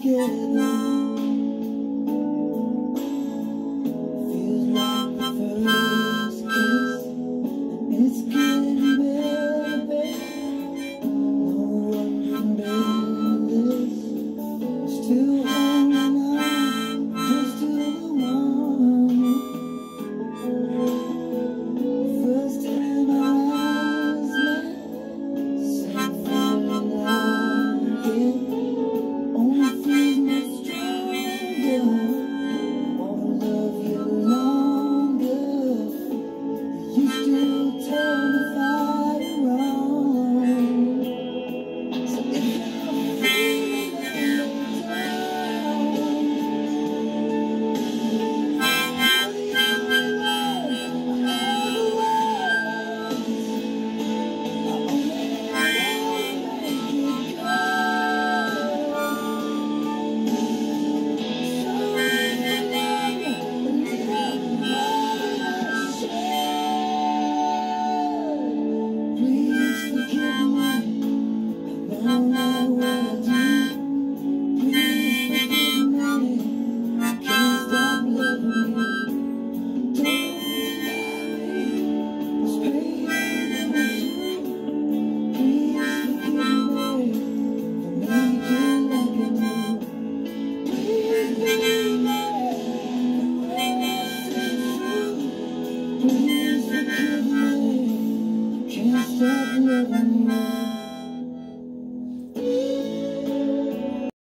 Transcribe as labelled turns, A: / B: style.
A: together. Feels like the first kiss, and it's getting better, babe. No one can bear this. I'm still holding on just to the moment. First time our eyes met, same feeling like it. Only feels much stronger. Won't love you longer. You still turn the fire on. So if you're feeling down, can't stop loving you.